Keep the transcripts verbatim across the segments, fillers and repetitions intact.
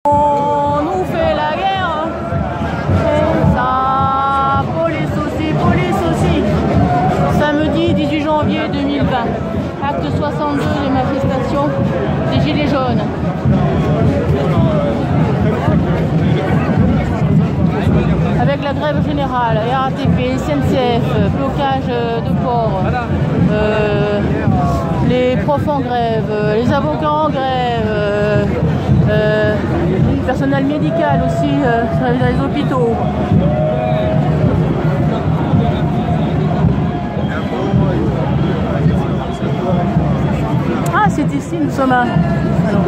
On nous fait la guerre. Et ça, police aussi, police aussi. Samedi dix-huit janvier deux mille vingt. Acte soixante-deux de manifestation des Gilets jaunes. Avec la grève générale, R A T P, S N C F, blocage de port, euh, les profs en grève, les avocats en grève, euh, euh, le personnel médical aussi euh, dans les hôpitaux. Ah, c'est ici, nous sommes à... Alors.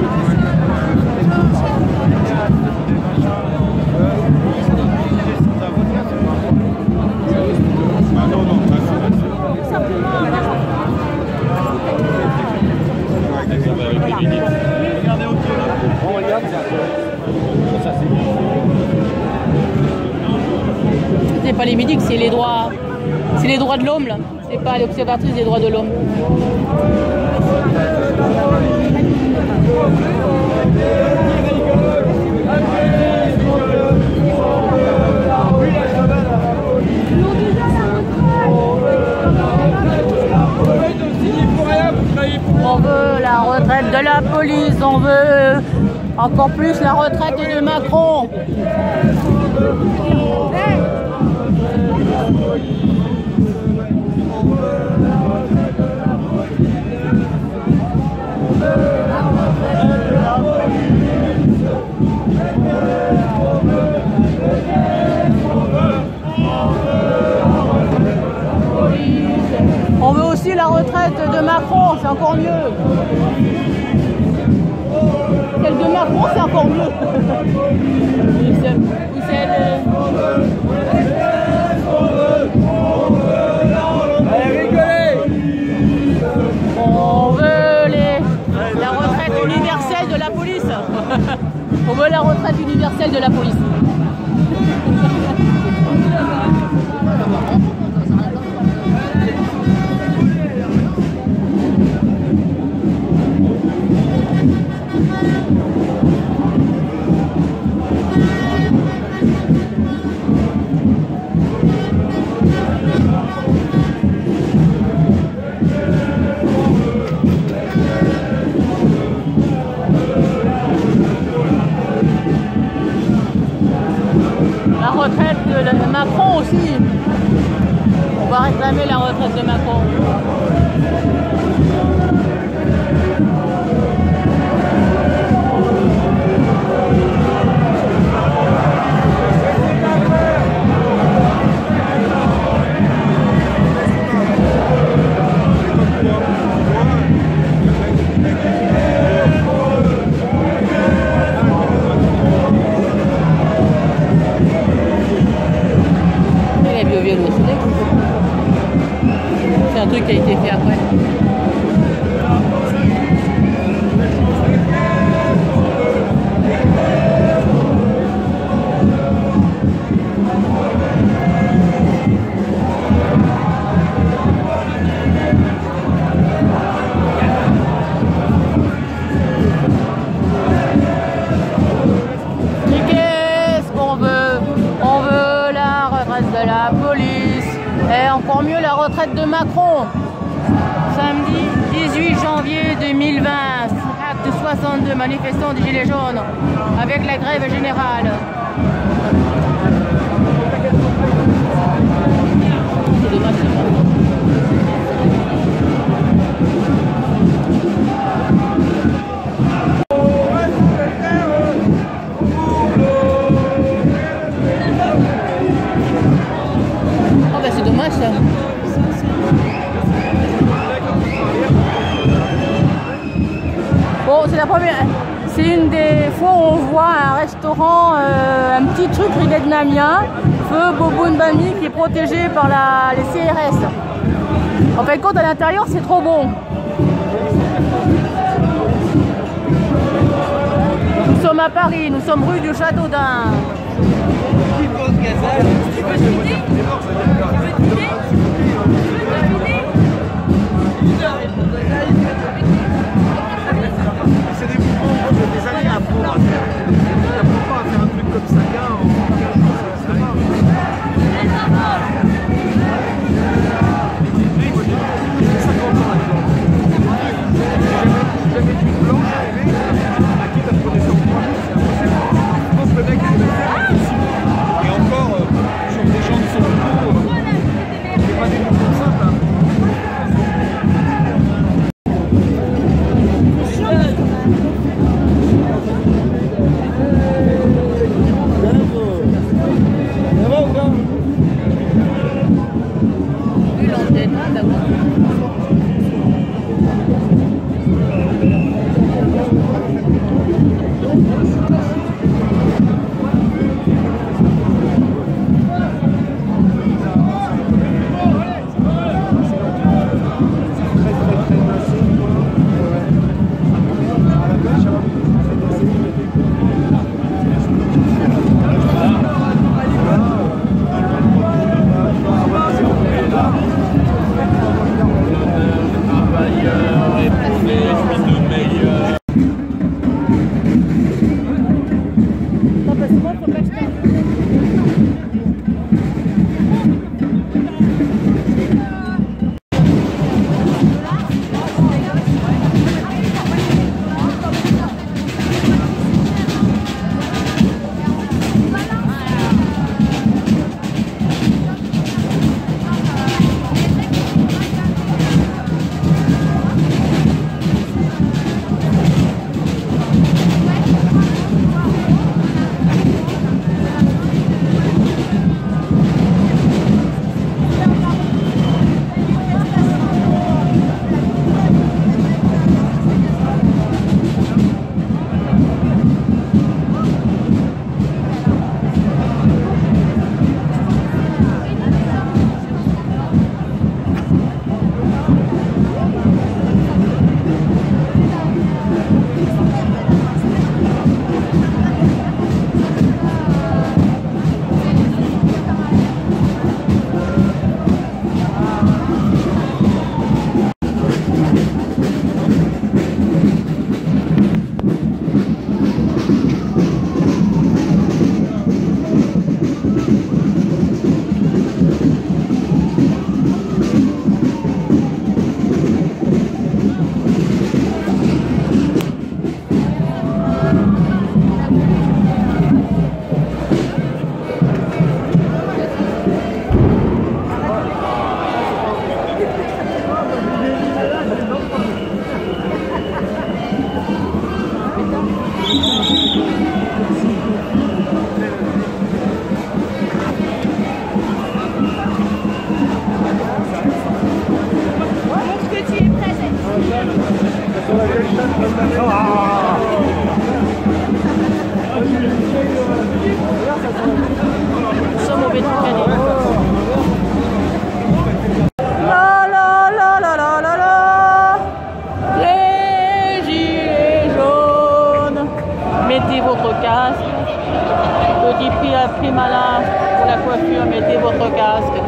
C'est pas les médics, c'est les droits, c'est les droits de l'homme là. C'est pas l'observatrice des droits de l'homme. On veut la retraite de la police, on veut encore plus la retraite de Macron. On veut aussi la retraite de Macron, c'est encore mieux. Celle de Macron, c'est encore mieux. Ou celle... Ou celle... Allez, rigolez. On veut les... la retraite universelle de la police. On veut la retraite universelle de la police. La retraite de Macron aussi. On va réclamer la retraite de Macron. C'est un truc qui a été fait après. Mais qu'est-ce qu'on veut? On veut la retraite de la police. Et encore mieux la retraite de Macron. Samedi dix-huit janvier deux mille vingt, acte soixante-deux, manifestants des Gilets jaunes avec la grève générale. C'est dommage, c'est bon. Oh ben c'est dommage ça. Bon, c'est la première. C'est une des fois où on voit un restaurant, euh, un petit truc vietnamien, feu Boboon Bami, qui est protégé par la, les C R S. En fin de compte, à l'intérieur, c'est trop bon. Nous sommes à Paris, nous sommes rue du Château d'Un. Tu peux tweeter ? Tu veux tweeter ? C'est des mouvements, des années à casque. Petit prix à prix malin pour la coiffure, mettez votre casque.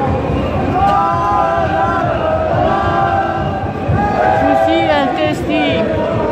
Souci intestin.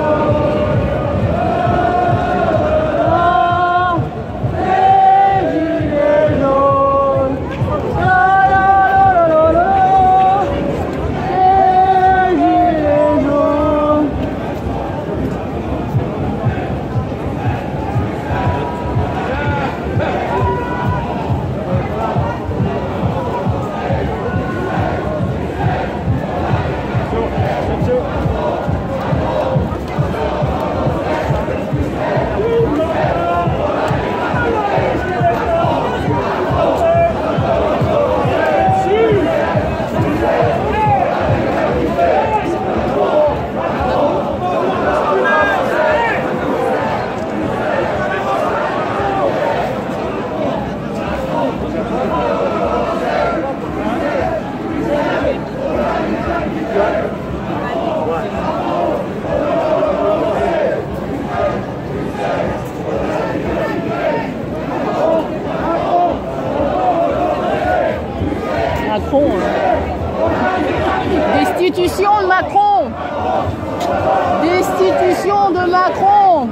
Macron. Destitution de Macron. Destitution de Macron.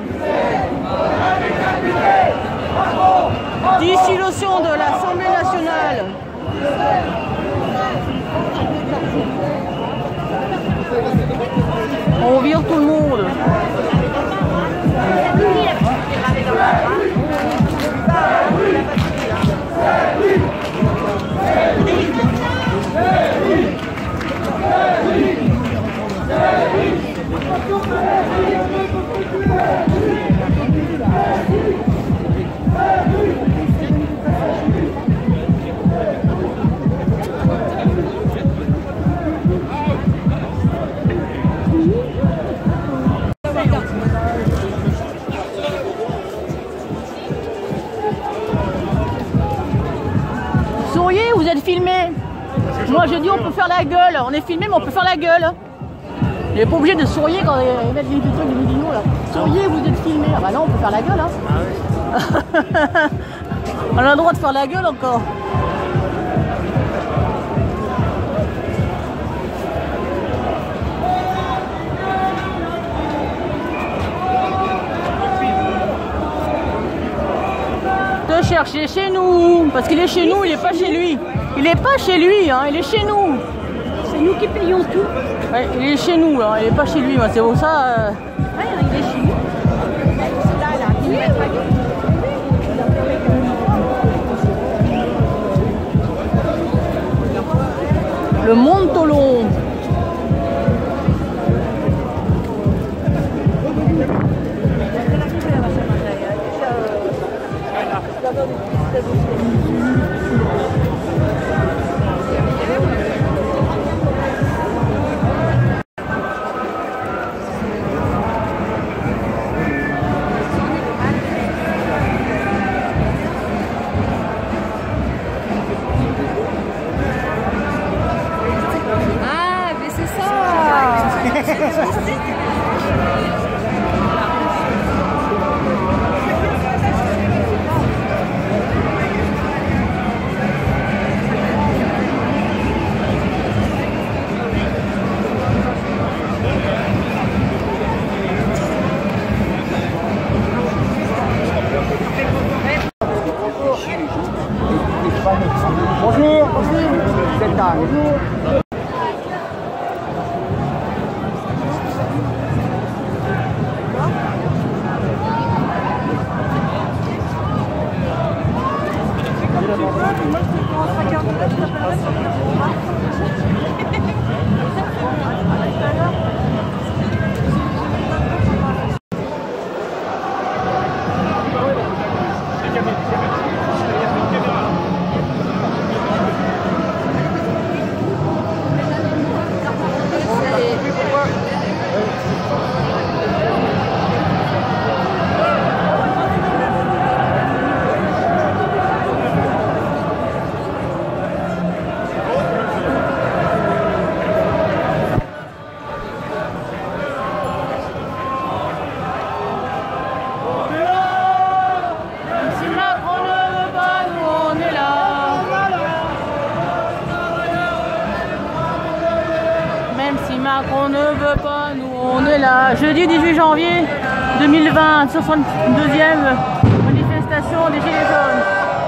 Dissolution de l'Assemblée nationale. On vire tout le monde. Souriez, vous êtes filmé. Moi je dis on peut faire la gueule. On est filmé mais on peut faire la gueule. Il n'est pas obligé de sourire quand il met des trucs de vidéo là. Souriez, vous êtes filmé. Ah bah non, on peut faire la gueule. Hein. Ah oui. On a le droit de faire la gueule encore. De chercher chez nous. Parce qu'il est chez nous, il n'est pas chez lui. Il n'est pas chez lui, hein, il est chez nous. C'est nous qui payons tout. Ouais, il est chez nous, hein, il n'est pas chez lui. C'est pour ça. Euh... Ouais, il est chez nous. Là, là, il met le Montolon. Ah, mais c'est ça. Voilà, jeudi dix-huit janvier deux mille vingt, soixante-deuxième manifestation des Gilets jaunes.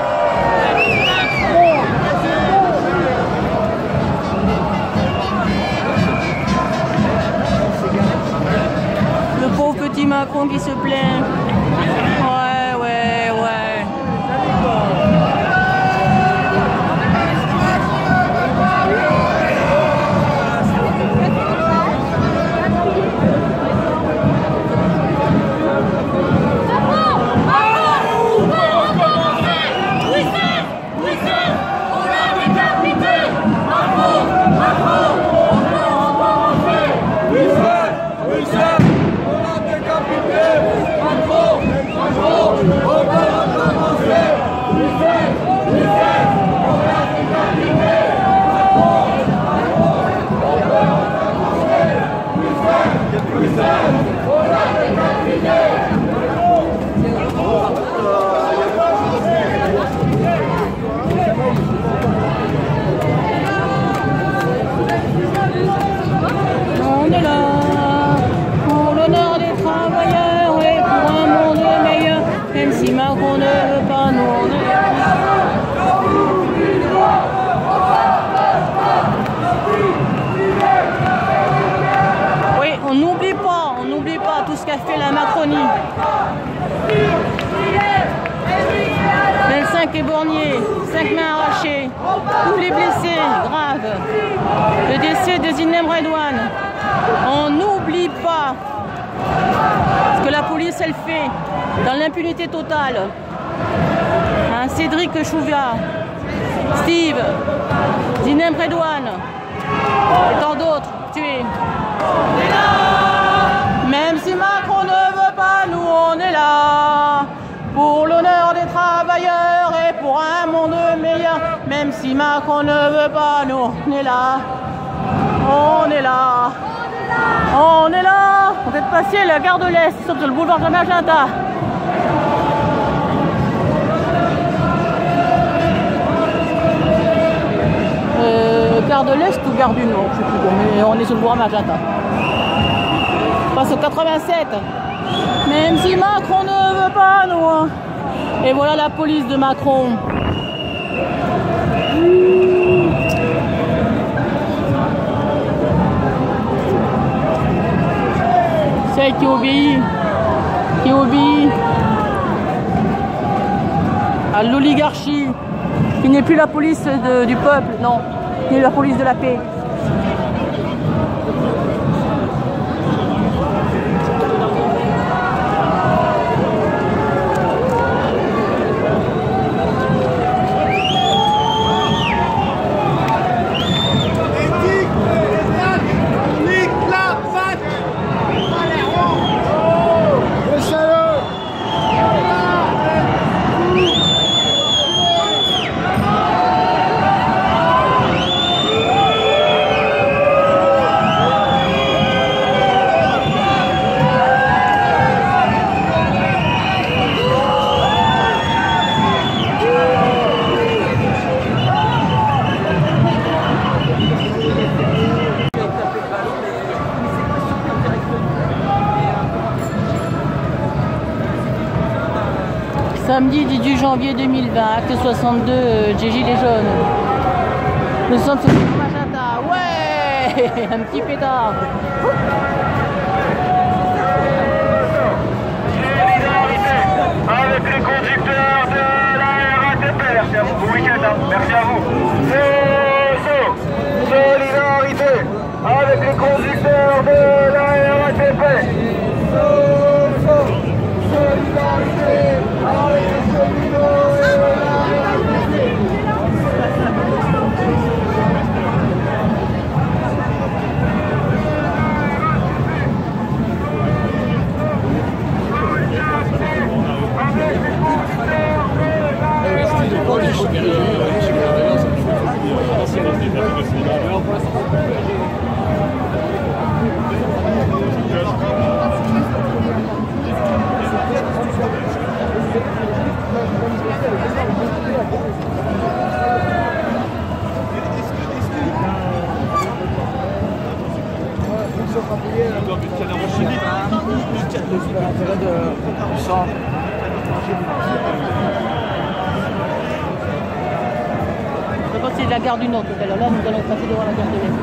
Le pauvre petit Macron qui se plaint. Ouais, ouais, ouais. On est là pour l'honneur des travailleurs et pour un monde meilleur. Même si Macron ne veut pas, nous on est là. Oui, on n'oublie pas, on n'oublie pas tout ce qu'a fait la Macronie. vingt-cinq éborgnés, cinq mains arrachées, tous les blessés graves, le décès de Zinem Redouane. On n'oublie pas ce que la police elle fait dans l'impunité totale. Hein, Cédric Chouviat, Steve, Zinem Redouane et tant d'autres tués. Même si Macron ne veut pas, nous on est là pour l'honneur des travailleurs et pour un monde meilleur. Même si Macron ne veut pas, nous on est là. On est là. On est là. On est passé la gare de l'Est, sur le boulevard de la Magenta. Euh, gare de l'Est ou gare du Nord, je sais plus, mais on est sur le boulevard Magenta. On passe au quatre-vingt-sept. Même si Macron ne veut pas, nous. Et voilà la police de Macron. Celle qui obéit, qui obéit à l'oligarchie, qui n'est plus la police de, du peuple, non, qui est la police de la paix. Samedi dix-huit janvier deux mille vingt, acte soixante-deux, euh, des Gilets jaunes. Nous sommes sur le Magenta. Ouais, un petit pétard. Avec les conducteurs de la R A T P, merci à vous. Bon week-end, hein. Merci à vous. So, so, solidarité avec les conducteurs de la R A T P. So, so, solidarité avec les cheminots de la R A T P. Comme une canne enchaînée. cents. Je pense que c'est de la gare du Nord tout à l'heure. Là, nous allons passer devant la gare de l'Est.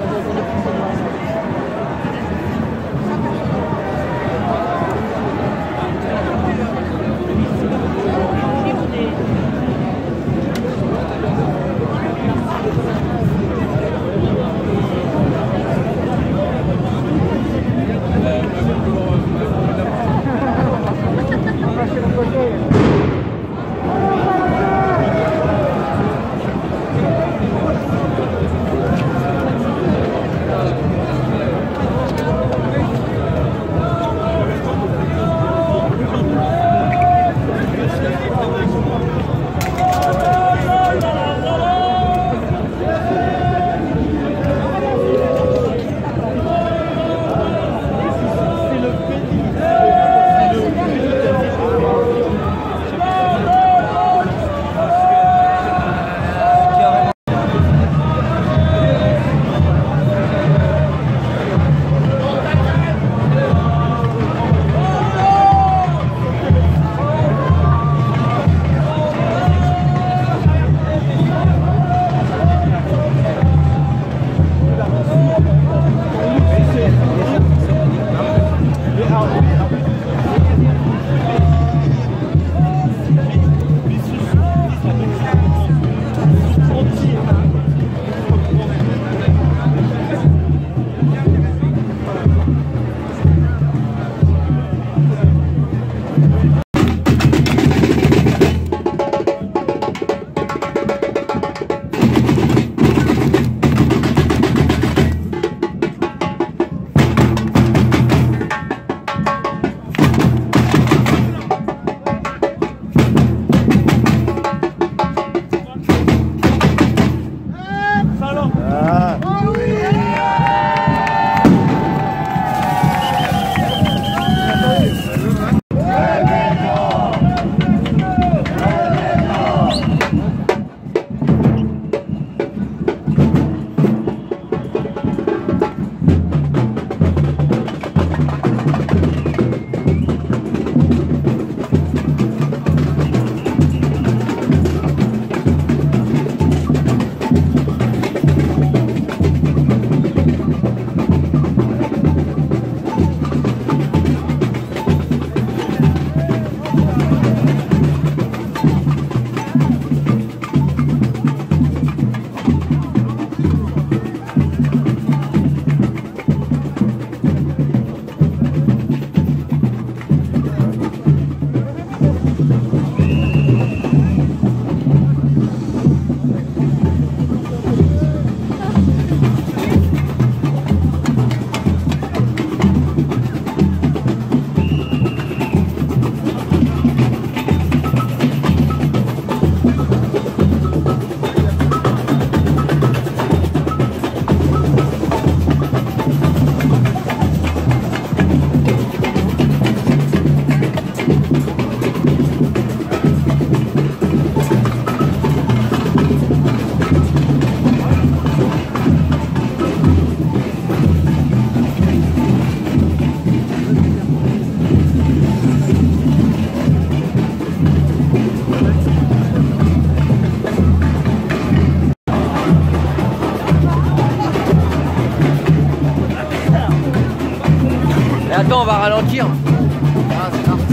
Attends, on va ralentir. Ah, c'est là.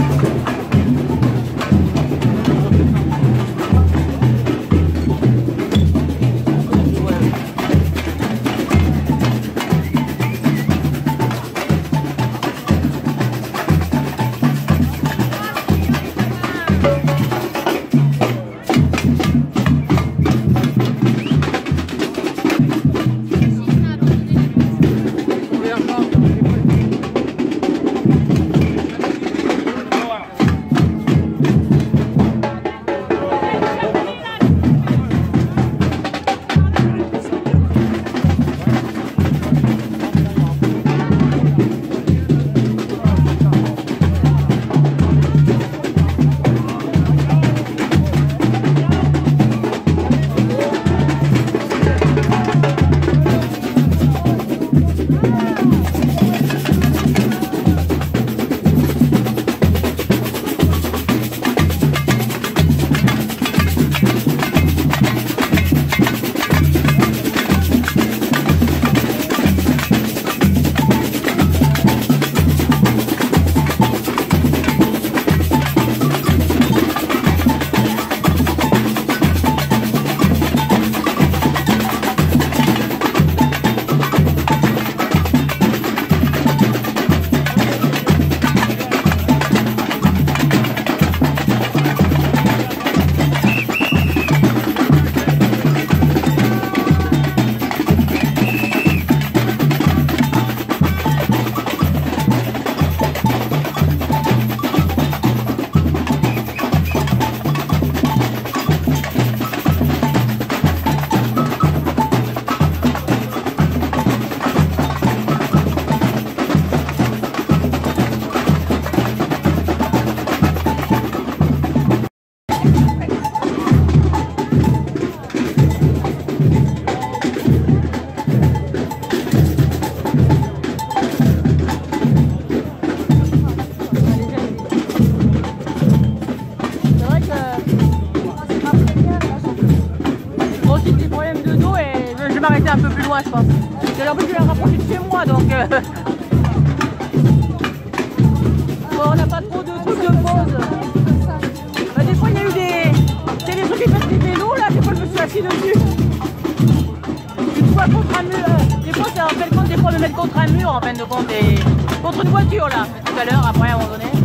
Thank you. m'arrêter un peu plus loin, je pense. J'ai l'impression que je vais me rapprocher de chez moi, donc... Euh... Bon, on n'a pas trop de trucs de pause. Bah, des fois, il y a eu des... C'est des trucs qui font des vélos, là, des fois, je me suis assis dessus. Une fois contre un mur. Euh, des fois, c'est en fin de compte, des fois, me mettre contre un mur, en fin de compte, et... contre une voiture, là, tout à l'heure, après, à un moment donné.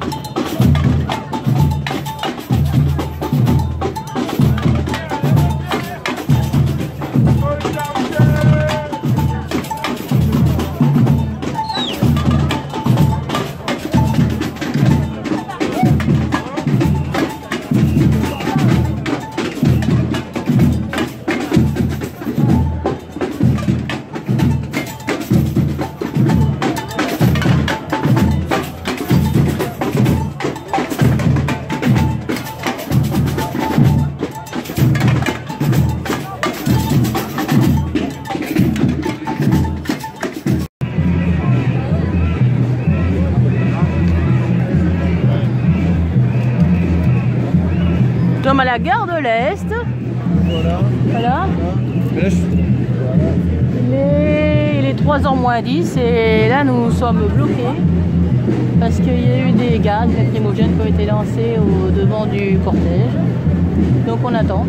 Nous sommes à la gare de l'Est. Voilà. Voilà. Mais là, je... Il est, il est trois heures moins dix et là nous sommes bloqués parce qu'il y a eu des gaz lacrymogènes qui ont été lancés au devant du cortège. Donc on attend.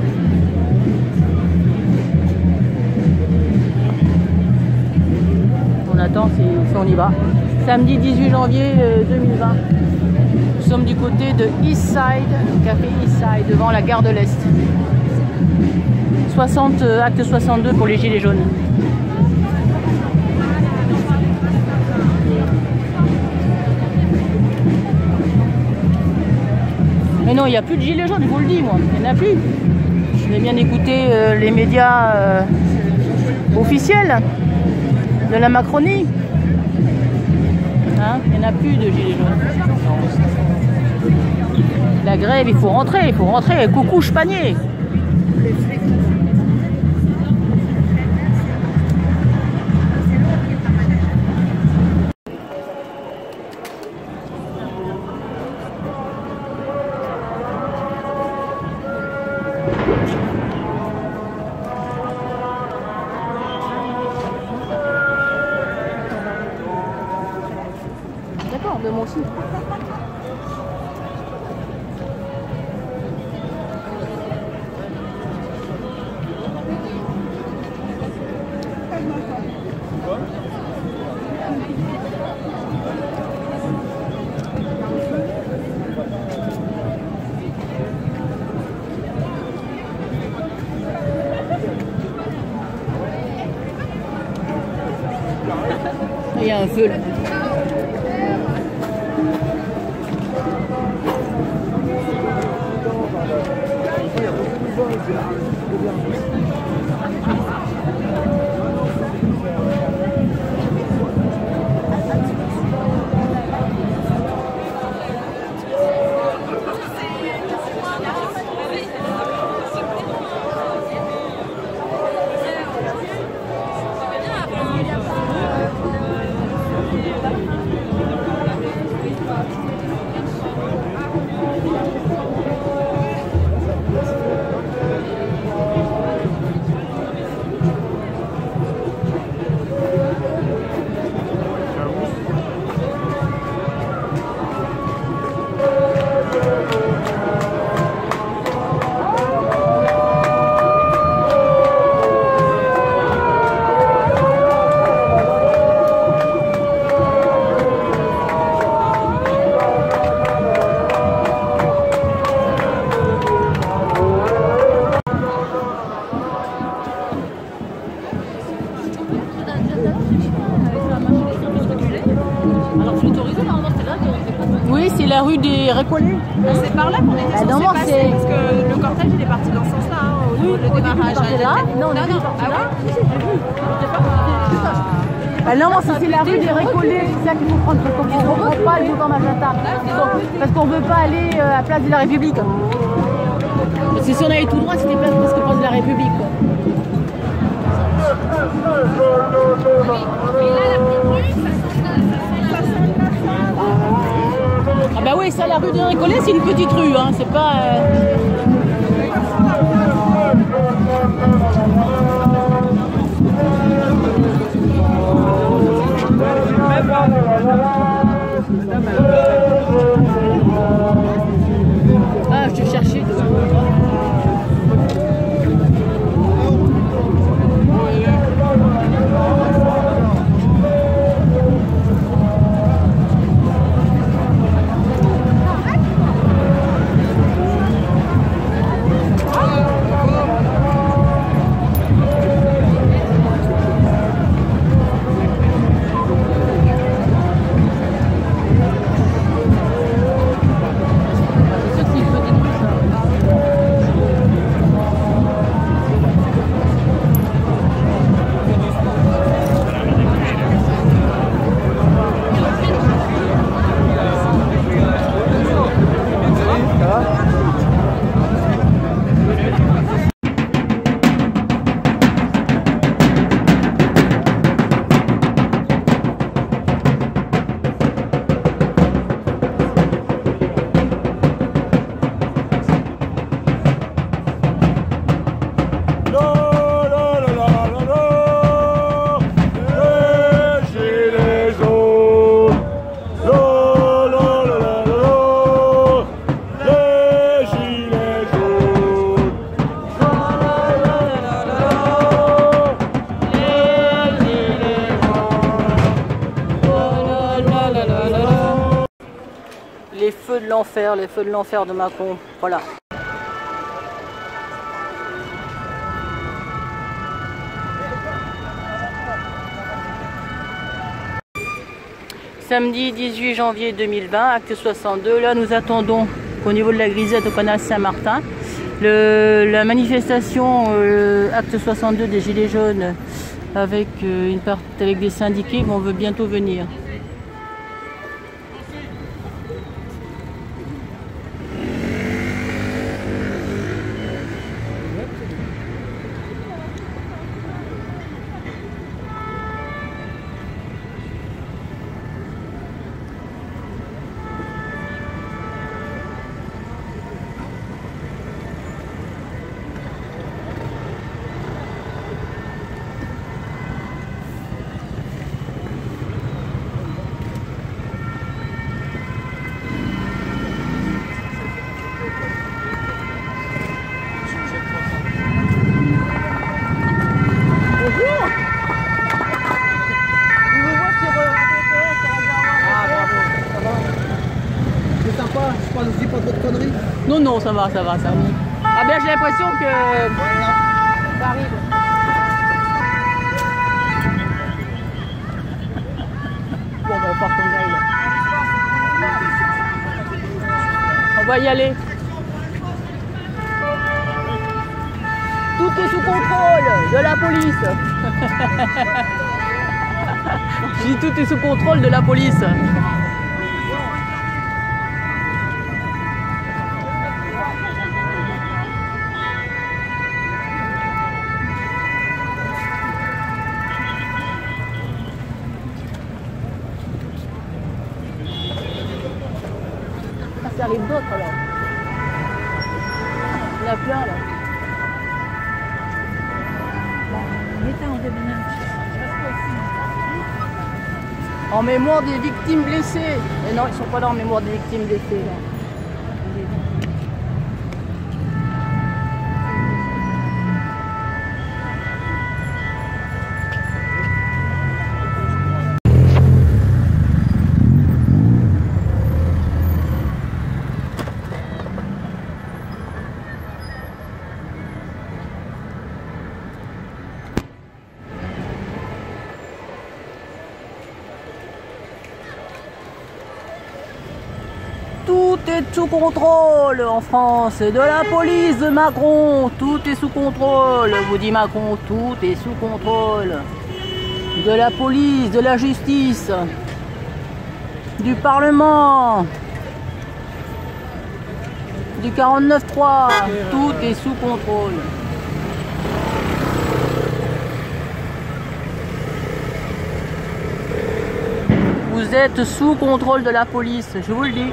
On attend si, si on y va. Samedi dix-huit janvier deux mille vingt. Nous sommes du côté de East Side, café East Side, devant la gare de l'Est. soixante, acte soixante-deux pour les gilets jaunes. Mais non, il n'y a plus de gilets jaunes, je vous le dis, moi. Il n'y en a plus. Je vais bien écouter euh, les médias euh, officiels de la Macronie. Hein, il n'y en a plus de gilets jaunes. La grève, il faut rentrer, il faut rentrer. Coucou, Chpanier. D'accord, de moi aussi. Il y a un feu là. Oui, c'est la rue des Récollets. C'est par là qu'on était Ah, censé non, passer, c'est- parce que le cortège il est parti dans ce sens-là, hein, au, Oui, le au début, démarrage. il partait là. Non, on a vu, il partait Ah là. ouais. Si, si, j'ai vu. J'étais pas- j'étais pas- Ah non, ça c'est la rue des Récollets, c'est ça qu'il faut prendre, parce qu'on ne reprend pas le boulevard Magenta. Parce qu'on ne veut pas aller euh, à Place de la République. Parce que si on allait tout droit, c'était place presque Place de la République. Quoi. Ah bah oui, ça la rue des Récollets, c'est une petite rue, hein, c'est pas... Euh... l'enfer, les feux de l'enfer de Macron. Voilà. Samedi dix-huit janvier deux mille vingt, acte soixante-deux. Là, nous attendons au niveau de la Grisette au canal Saint-Martin. Le, la manifestation euh, acte soixante-deux des Gilets jaunes avec, euh, une part, avec des syndiqués vont veut bientôt venir. Non, non, ça va, ça va, ça va. Ah ben j'ai l'impression que ça arrive. Bon, on va faire qu'on aille là. On va y aller. Tout est sous contrôle de la police. Je dis tout est sous contrôle de la police. Ça arrive d'autres alors. Il y en a plein là. En mémoire des victimes blessées. Et non, ils sont pas là en mémoire des victimes blessées là. Tout est sous contrôle en France, de la police de Macron, tout est sous contrôle, vous dit Macron, tout est sous contrôle. De la police, de la justice, du Parlement, du quarante-neuf trois, tout est sous contrôle. Vous êtes sous contrôle de la police, je vous le dis.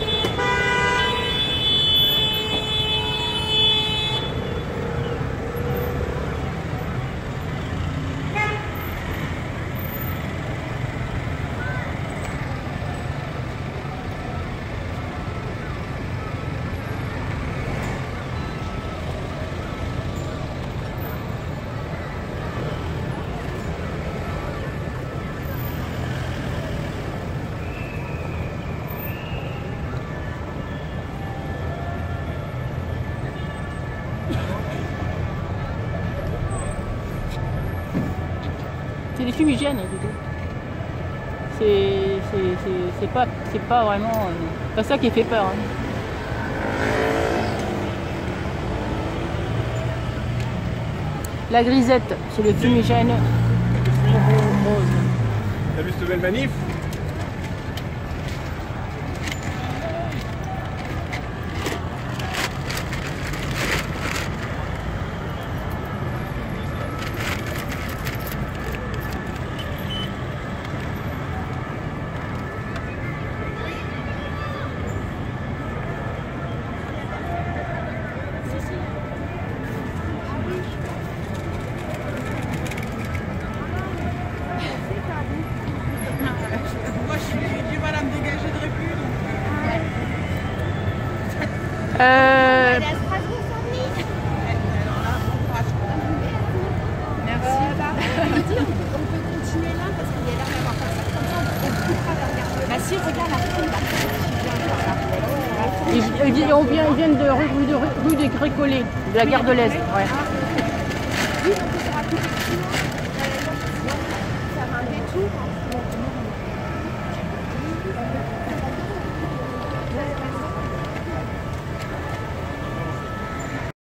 C'est des fumigènes, c'est pas, pas vraiment euh, pas ça qui fait peur. Hein. La Grisette, c'est le fumigène rose. T'as vu cette belle manif? des Grécolets, de la gare de l'Est. Ouais. Oui, donc ça sera tout petit.